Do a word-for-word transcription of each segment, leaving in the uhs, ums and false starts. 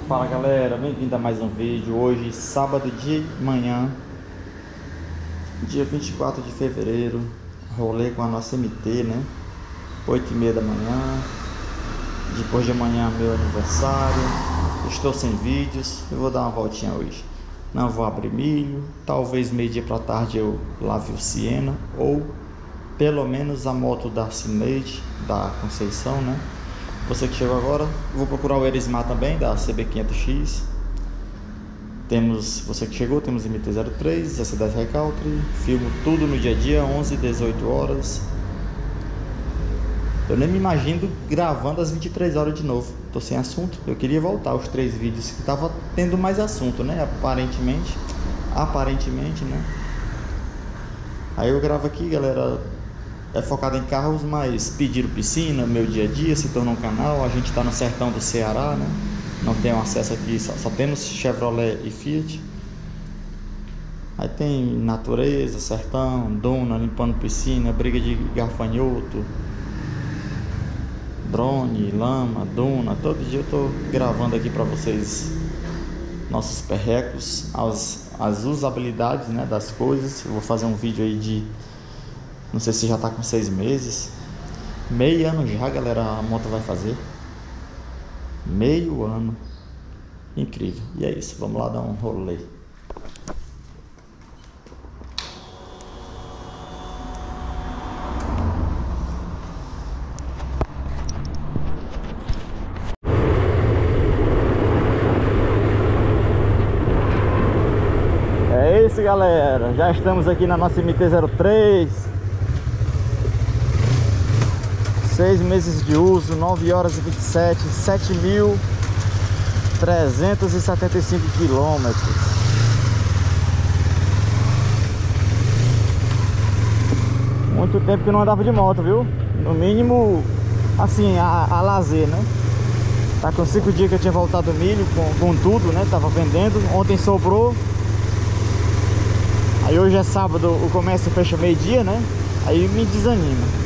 Fala galera, bem-vindo a mais um vídeo. Hoje, sábado de manhã, dia vinte e quatro de fevereiro. Rolê com a nossa M T, né? oito e meia da manhã. Depois de amanhã, meu aniversário. Estou sem vídeos, eu vou dar uma voltinha hoje. Não vou abrir milho. Talvez meio dia pra tarde eu lave o Siena, ou pelo menos a moto da Cineide, da Conceição, né? Você que chegou agora, vou procurar o Erismar também, da C B quinhentos X. Temos, você que chegou, temos M T zero três, S dez Recaltre. Filmo tudo no dia a dia, onze, dezoito horas. Eu nem me imagino gravando às vinte e três horas de novo. Tô sem assunto, eu queria voltar aos três vídeos que tava tendo mais assunto, né? Aparentemente, aparentemente, né? Aí eu gravo aqui, galera. É focado em carros, mas pediram piscina, meu dia a dia, se tornou um canal. A gente tá no sertão do Ceará, né? Não tem acesso aqui, só, só temos Chevrolet e Fiat. Aí tem natureza, sertão, duna, limpando piscina, briga de gafanhoto, drone, lama, duna. Todo dia eu tô gravando aqui pra vocês nossos perrecos, as, as usabilidades, né, das coisas. Eu vou fazer um vídeo aí de... Não sei se já tá com seis meses. Meio ano já, galera, a moto vai fazer. Meio ano. Incrível. E é isso, vamos lá dar um rolê. É isso, galera. Já estamos aqui na nossa M T zero três. seis meses de uso, nove horas e vinte e sete, sete mil trezentos e setenta e cinco quilômetros. Muito tempo que não andava de moto, viu? No mínimo, assim, a, a lazer, né? Tá com cinco dias que eu tinha voltado do milho com, com tudo, né? Tava vendendo, ontem sobrou. Aí hoje é sábado, o comércio fecha meio-dia, né? Aí me desanima.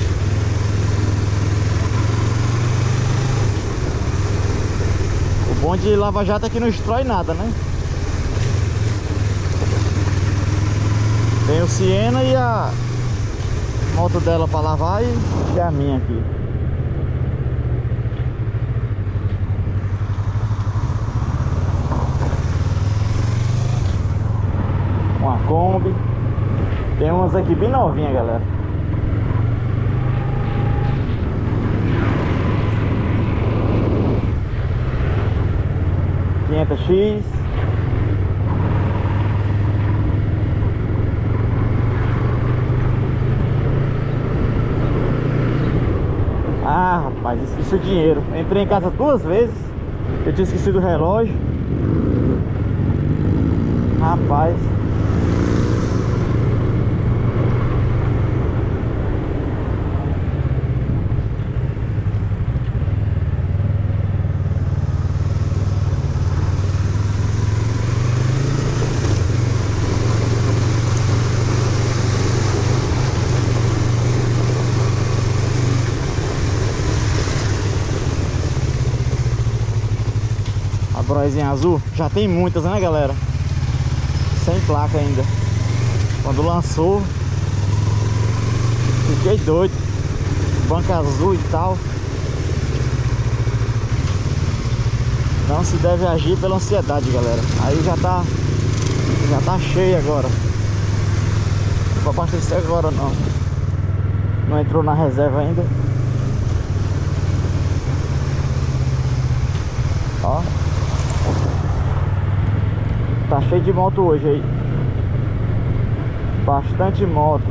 O bom de Lava Jato é que não destrói nada, né? Tem o Siena e a moto dela para lavar e a minha aqui. Uma Kombi. Tem umas aqui bem novinhas, galera. quinhentos X. Ah, rapaz, esqueci o dinheiro. Entrei em casa duas vezes. Eu tinha esquecido o relógio. Rapaz. Broizinha azul, já tem muitas, né, galera? Sem placa ainda. Quando lançou, fiquei doido. Banca azul e tal. Não se deve agir pela ansiedade, galera. Aí já tá Já tá cheio agora. Não vou abastecer agora não. Não entrou na reserva ainda. Ó, tá cheio de moto hoje aí. Bastante motos.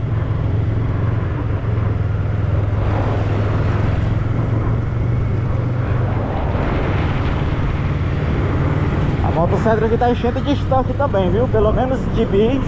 A motocicleta aqui tá enchendo de estoque também, viu? Pelo menos de bis.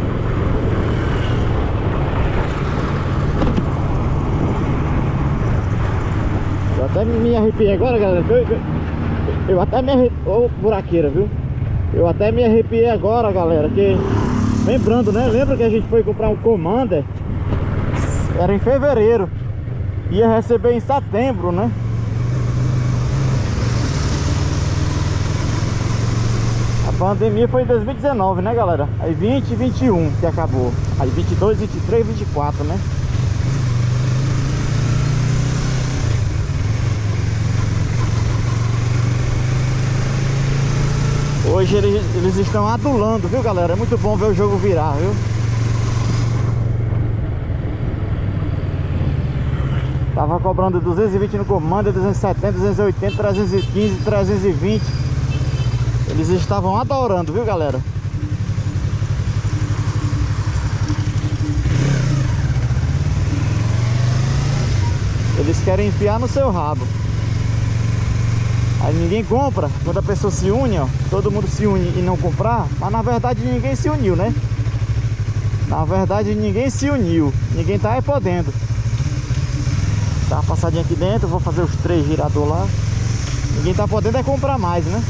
Eu até me arrepiei agora, galera. Eu, eu, eu até me arrepiei. Ô, oh, buraqueira, viu? Eu até me arrepiei agora, galera, que... Lembrando, né? Lembra que a gente foi comprar um Commander? Era em fevereiro. Ia receber em setembro, né? Pandemia foi em dois mil e dezenove, né, galera? Aí vinte e vinte e um que acabou. Aí vinte e dois, vinte e três, vinte e quatro, né? Hoje eles, eles estão adulando, viu, galera? É muito bom ver o jogo virar, viu? Tava cobrando duzentos e vinte no comando, duzentos e setenta, duzentos e oitenta, trezentos e quinze, trezentos e vinte. Eles estavam adorando, viu, galera? Eles querem enfiar no seu rabo. Aí ninguém compra. Quando a pessoa se une, ó, todo mundo se une e não comprar. Mas na verdade ninguém se uniu, né? Na verdade ninguém se uniu. Ninguém tá aí podendo. Dá uma passadinha aqui dentro. Vou fazer os três girador lá. Ninguém tá podendo é comprar mais, né?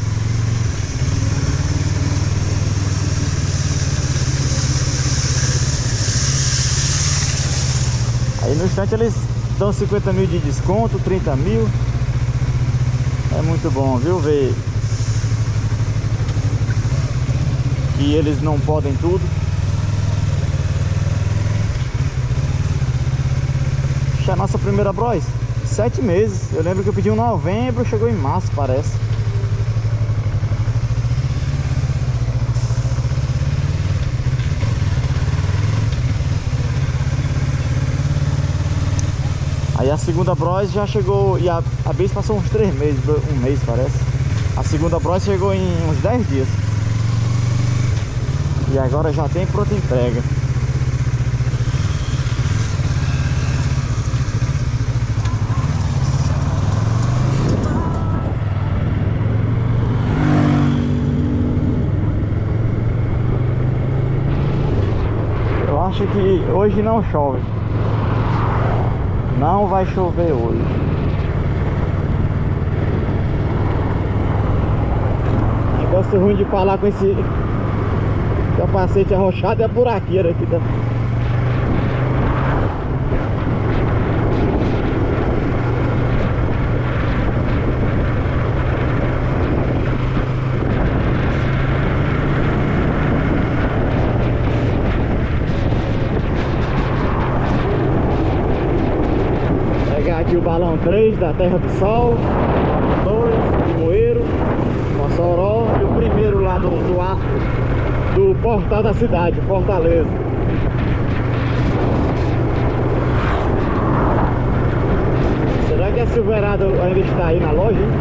Aí no instante eles dão cinquenta mil de desconto, trinta mil. É muito bom, viu? Ver que eles não podem tudo. Essa é a nossa primeira Bros. Sete meses. Eu lembro que eu pedi em novembro, chegou em março, parece. Aí a segunda Bros já chegou, e a, a Base passou uns três meses, um mês parece. A segunda Bros chegou em uns dez dias. E agora já tem pronta entrega. Eu acho que hoje não chove. Não vai chover hoje. Negócio ruim de falar com esse capacete arrochado é a buraqueira aqui, tá? Aqui o balão três da Terra do Sol, dois, Limoeiro, Mossoró e o primeiro lá do, do arco do portal da cidade, Fortaleza. Será que a Silverado ainda está aí na loja, hein?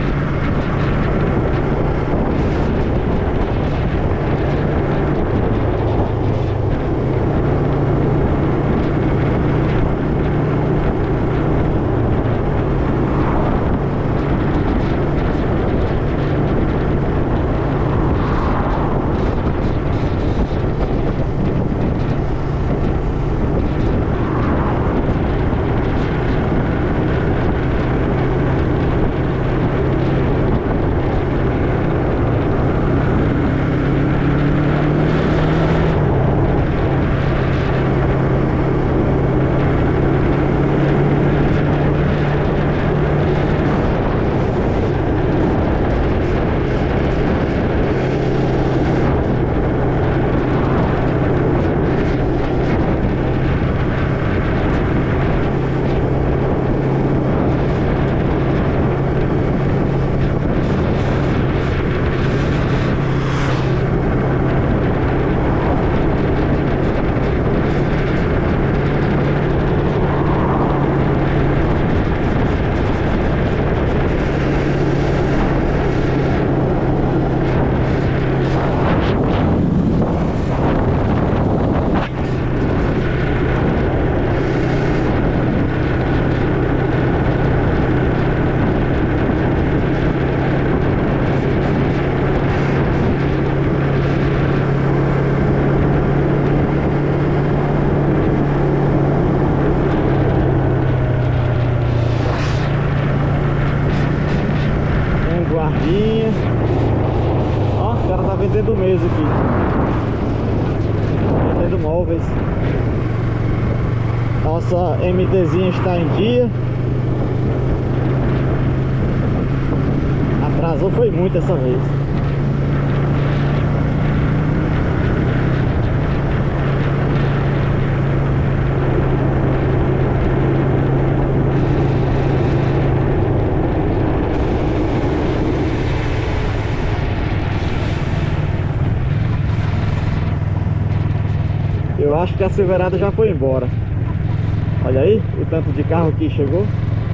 Ó, o cara tá vendendo mesa aqui. Vendendo móveis. Nossa MTzinha está em dia. Atrasou foi muito essa vez. Eu acho que a Silverado já foi embora. Olha aí o tanto de carro que chegou.